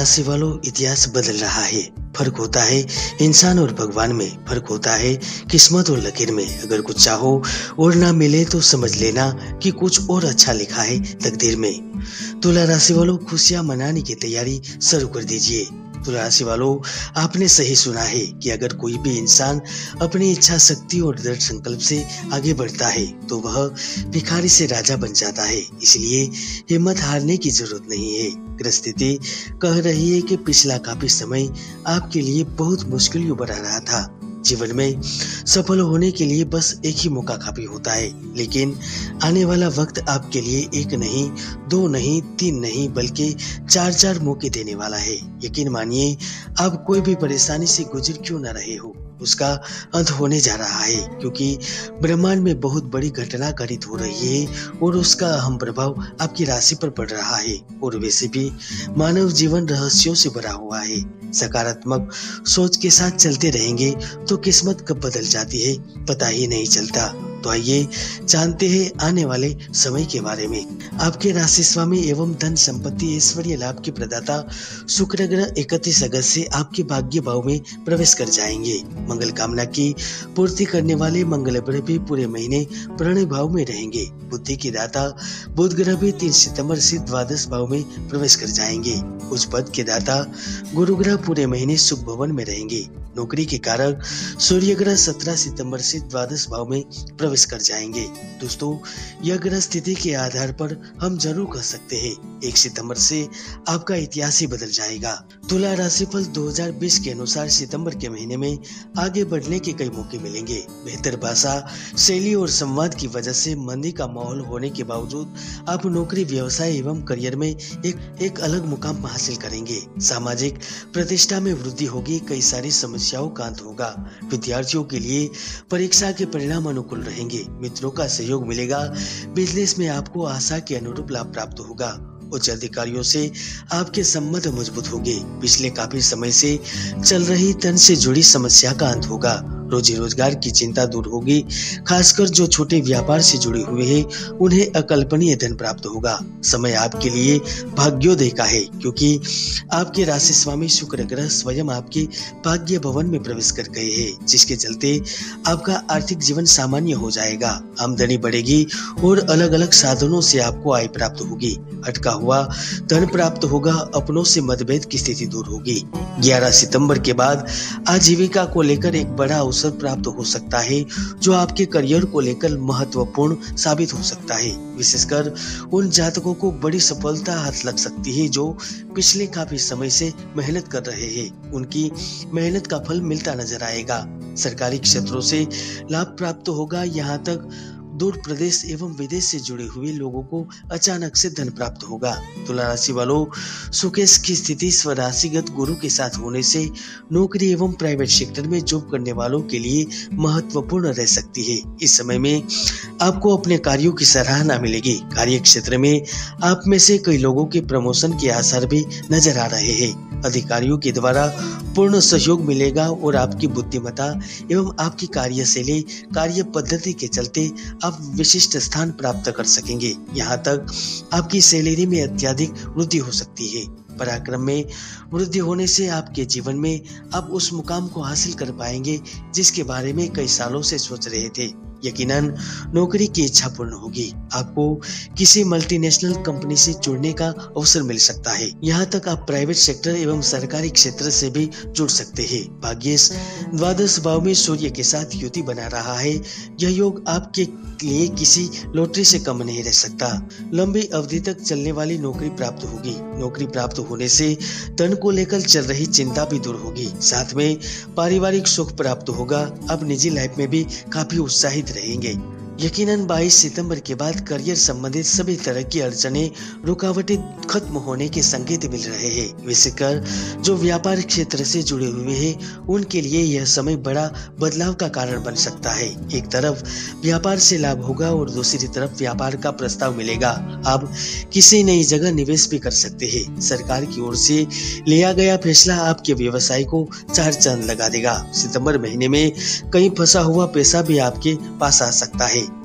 राशि वालों, इतिहास बदल रहा है। फर्क होता है इंसान और भगवान में, फर्क होता है किस्मत और लकीर में। अगर कुछ चाहो और ना मिले तो समझ लेना कि कुछ और अच्छा लिखा है तकदीर में। तुला राशि वालों, खुशियां मनाने की तैयारी शुरू कर दीजिए। तुला राशि वालों, आपने सही सुना है कि अगर कोई भी इंसान अपनी इच्छा शक्ति और दृढ़ संकल्प से आगे बढ़ता है तो वह भिखारी से राजा बन जाता है। इसलिए हिम्मत हारने की जरूरत नहीं है। ग्रस्थिति कह रही है कि पिछला काफी समय आपके लिए बहुत मुश्किल भरा रहा था। जीवन में सफल होने के लिए बस एक ही मौका काफी होता है, लेकिन आने वाला वक्त आपके लिए एक नहीं, दो नहीं, तीन नहीं, बल्कि चार मौके देने वाला है। यकीन मानिए, आप कोई भी परेशानी से गुजर क्यों न रहे हो, उसका अंत होने जा रहा है, क्योंकि ब्रह्मांड में बहुत बड़ी घटना घटित हो रही है और उसका अहम प्रभाव आपकी राशि पर पड़ रहा है। और वैसे भी मानव जीवन रहस्यों से भरा हुआ है। सकारात्मक सोच के साथ चलते रहेंगे तो किस्मत कब बदल जाती है पता ही नहीं चलता। तो आइए जानते हैं आने वाले समय के बारे में। आपके राशि स्वामी एवं धन संपत्ति ऐश्वर्य लाभ के प्रदाता शुक्र ग्रह 31 अगस्त से आपके भाग्य भाव में प्रवेश कर जाएंगे। मंगल कामना की पूर्ति करने वाले मंगल ग्रह भी पूरे महीने प्रणय भाव में रहेंगे। बुद्धि के दाता बुध ग्रह भी 3 सितंबर से द्वादश भाव में प्रवेश कर जाएंगे। उच्च पद के दाता गुरु ग्रह पूरे महीने सुख भवन में रहेंगे। नौकरी के कारक सूर्य ग्रह 17 सितंबर से द्वादश भाव में प्रवेश कर जाएंगे। दोस्तों, यह ग्रह स्थिति के आधार पर हम जरूर कह सकते हैं 1 सितंबर से आपका इतिहास ही बदल जाएगा। तुला राशिफल 2020 के अनुसार सितंबर के महीने में आगे बढ़ने के कई मौके मिलेंगे। बेहतर भाषा शैली और संवाद की वजह से मंदी का माहौल होने के बावजूद आप नौकरी, व्यवसाय एवं करियर में एक अलग मुकाम हासिल करेंगे। सामाजिक प्रतिष्ठा में वृद्धि होगी, कई सारी समस्याओं का अंत होगा। विद्यार्थियों के लिए परीक्षा के परिणाम अनुकूल रहेंगे। मित्रों का सहयोग मिलेगा। बिजनेस में आपको आशा के अनुरूप लाभ प्राप्त होगा। उच्च अधिकारियों से आपके संबंध मजबूत होंगे। पिछले काफी समय से चल रही धन से जुड़ी समस्या का अंत होगा। रोजी रोजगार की चिंता दूर होगी। खासकर जो छोटे व्यापार से जुड़े हुए हैं उन्हें अकल्पनीय धन प्राप्त होगा। समय आपके लिए भाग्योदय का है, क्योंकि आपके राशि स्वामी शुक्र ग्रह स्वयं आपके भाग्य भवन में प्रवेश कर गए हैं, जिसके चलते आपका आर्थिक जीवन सामान्य हो जाएगा। आमदनी बढ़ेगी और अलग अलग साधनों से आपको आय प्राप्त होगी। अटका हुआ धन प्राप्त होगा। अपनों से मतभेद की स्थिति दूर होगी। 11 सितंबर के बाद आजीविका को लेकर एक बड़ा अवसर प्राप्त हो सकता है, जो आपके करियर को लेकर महत्वपूर्ण साबित हो सकता है। विशेषकर उन जातकों को बड़ी सफलता हाथ लग सकती है जो पिछले काफी समय से मेहनत कर रहे हैं। उनकी मेहनत का फल मिलता नजर आएगा। सरकारी क्षेत्रों से लाभ प्राप्त होगा। यहाँ तक दूर प्रदेश एवं विदेश से जुड़े हुए लोगों को अचानक से धन प्राप्त होगा। तुला राशि वालों, सुकेश की स्थिति स्वराशिगत गुरु के साथ होने से नौकरी एवं प्राइवेट सेक्टर में जॉब करने वालों के लिए महत्वपूर्ण रह सकती है। इस समय में आपको अपने कार्यों की सराहना मिलेगी। कार्य क्षेत्र में आप में से कई लोगों के प्रमोशन के आसार भी नजर आ रहे हैं। अधिकारियों के द्वारा पूर्ण सहयोग मिलेगा और आपकी बुद्धिमत्ता एवं आपकी कार्यशैली, कार्य पद्धति के चलते आप विशिष्ट स्थान प्राप्त कर सकेंगे। यहाँ तक आपकी सैलरी में अत्यधिक वृद्धि हो सकती है। पराक्रम में वृद्धि होने से आपके जीवन में आप उस मुकाम को हासिल कर पाएंगे जिसके बारे में कई सालों से सोच रहे थे। यकीनन नौकरी की इच्छा पूर्ण होगी। आपको किसी मल्टीनेशनल कंपनी से जुड़ने का अवसर मिल सकता है। यहाँ तक आप प्राइवेट सेक्टर एवं सरकारी क्षेत्र से भी जुड़ सकते हैं। भाग्येश द्वादश भाव में सूर्य के साथ युति बना रहा है। यह योग आपके लिए किसी लॉटरी से कम नहीं रह सकता। लंबी अवधि तक चलने वाली नौकरी प्राप्त होगी। नौकरी प्राप्त होने से धन को लेकर चल रही चिंता भी दूर होगी। साथ में पारिवारिक सुख प्राप्त होगा। आप निजी लाइफ में भी काफी उत्साहित रहेंगे। यकीनन 22 सितंबर के बाद करियर संबंधित सभी तरह की अड़चनें, रुकावटें खत्म होने के संकेत मिल रहे हैं। विशेषकर जो व्यापार क्षेत्र से जुड़े हुए हैं उनके लिए यह समय बड़ा बदलाव का कारण बन सकता है। एक तरफ व्यापार से लाभ होगा और दूसरी तरफ व्यापार का प्रस्ताव मिलेगा। आप किसी नई जगह निवेश भी कर सकते हैं। सरकार की ओर से लिया गया फैसला आपके व्यवसाय को 4 चांद लगा देगा। सितंबर महीने में कहीं फंसा हुआ पैसा भी आपके पास आ सकता है।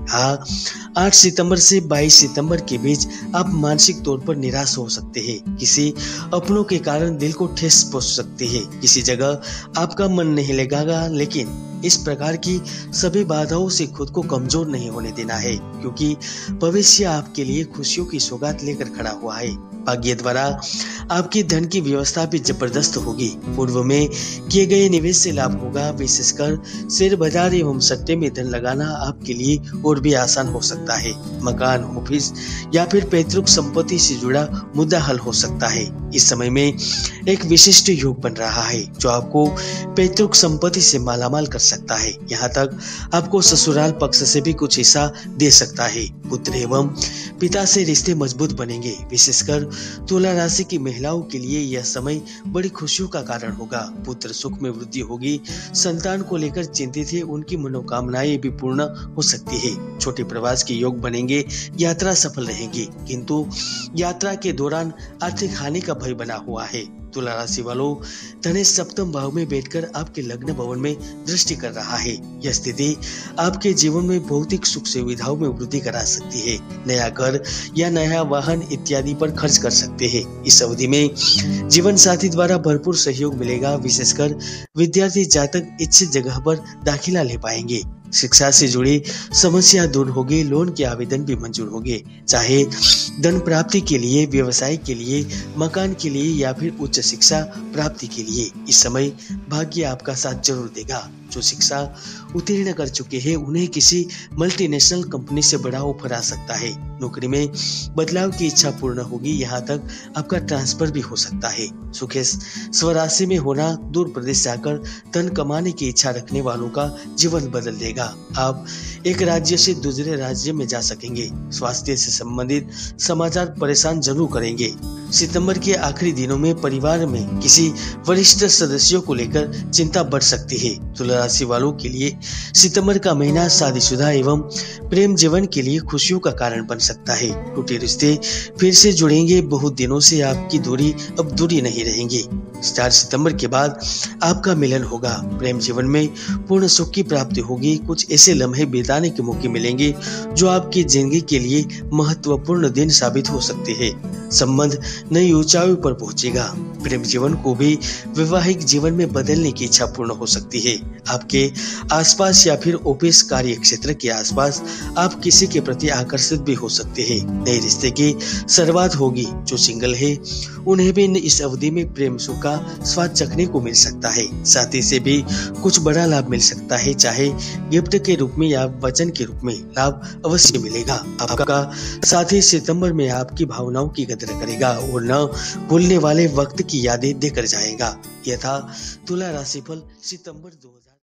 हाँ, 8 सितंबर से 22 सितंबर के बीच आप मानसिक तौर पर निराश हो सकते हैं। किसी अपनों के कारण दिल को ठेस पहुंच सकती है। किसी जगह आपका मन नहीं लगेगा, लेकिन इस प्रकार की सभी बाधाओं से खुद को कमजोर नहीं होने देना है, क्योंकि भविष्य आपके लिए खुशियों की सौगात लेकर खड़ा हुआ है। भाग्य द्वारा आपकी धन की व्यवस्था भी जबरदस्त होगी। पूर्व में किए गए निवेश से लाभ होगा। विशेषकर शेयर बाजार एवं सट्टे में धन लगाना आपके लिए और भी आसान हो सकता है। मकान, ऑफिस या फिर पैतृक संपत्ति से जुड़ा मुद्दा हल हो सकता है। इस समय में एक विशिष्ट योग बन रहा है जो आपको पैतृक संपत्ति से मालामाल कर सकता है। यहाँ तक आपको ससुराल पक्ष से भी कुछ हिस्सा दे सकता है। पुत्र एवं पिता से रिश्ते मजबूत बनेंगे। विशेषकर तुला राशि की महिलाओं के लिए यह समय बड़ी खुशियों का कारण होगा। पुत्र सुख में वृद्धि होगी। संतान को लेकर चिंतित है, उनकी मनोकामनाएं भी पूर्ण हो सकती है। छोटे प्रवास के योग बनेंगे। यात्रा सफल रहेगी, किंतु यात्रा के दौरान आर्थिक हानि का भय बना हुआ है। तुला राशि वालों, धनेश सप्तम भाव में बैठकर आपके लग्न भवन में दृष्टि कर रहा है। यह स्थिति आपके जीवन में भौतिक सुख सुविधाओं में वृद्धि करा सकती है। नया घर या नया वाहन इत्यादि पर खर्च कर सकते हैं। इस अवधि में जीवन साथी द्वारा भरपूर सहयोग मिलेगा। विशेषकर विद्यार्थी जातक इच्छित जगह पर दाखिला ले पाएंगे। शिक्षा से जुड़ी समस्या दूर होगी। लोन के आवेदन भी मंजूर होंगे, चाहे धन प्राप्ति के लिए, व्यवसाय के लिए, मकान के लिए या फिर उच्च शिक्षा प्राप्ति के लिए। इस समय भाग्य आपका साथ जरूर देगा। जो शिक्षा उत्तीर्ण कर चुके हैं उन्हें किसी मल्टीनेशनल कंपनी से बड़ा ऑफर आ सकता है। नौकरी में बदलाव की इच्छा पूर्ण होगी। यहाँ तक आपका ट्रांसफर भी हो सकता है। सुखेश स्वराशि में होना दूर प्रदेश जाकर धन कमाने की इच्छा रखने वालों का जीवन बदल देगा। आप एक राज्य से दूसरे राज्य में जा सकेंगे। स्वास्थ्य से संबंधित समाचार परेशान जरूर करेंगे। सितंबर के आखिरी दिनों में परिवार में किसी वरिष्ठ सदस्यों को लेकर चिंता बढ़ सकती है। तुला राशि वालों के लिए सितंबर का महीना शादीशुदा एवं प्रेम जीवन के लिए खुशियों का कारण बन सकता है। टूटे रिश्ते फिर से जुड़ेंगे। बहुत दिनों से आपकी दूरी अब दूरी नहीं रहेंगी। 4 सितंबर के बाद आपका मिलन होगा। प्रेम जीवन में पूर्ण सुख की प्राप्ति होगी। कुछ ऐसे लम्हे बिताने के मौके मिलेंगे जो आपकी जिंदगी के लिए महत्वपूर्ण दिन साबित हो सकते हैं। संबंध नई ऊंचाई पर पहुंचेगा। प्रेम जीवन को भी वैवाहिक जीवन में बदलने की इच्छा पूर्ण हो सकती है। आपके आसपास या फिर ऑफिस कार्य क्षेत्र के आसपास आप किसी के प्रति आकर्षित भी हो सकते हैं। नए रिश्ते की शुरुआत होगी। जो सिंगल है उन्हें भी इस अवधि में प्रेम सुख का स्वाद चखने को मिल सकता है। साथी से भी कुछ बड़ा लाभ मिल सकता है, चाहे गिफ्ट के रूप में या वचन के रूप में। लाभ अवश्य मिलेगा। आपका साथी सितंबर में आपकी भावनाओं की कदर करेगा और न भूलने वाले वक्त की यादें देकर जाएगा। यह था तुला राशिफल सितंबर 2000।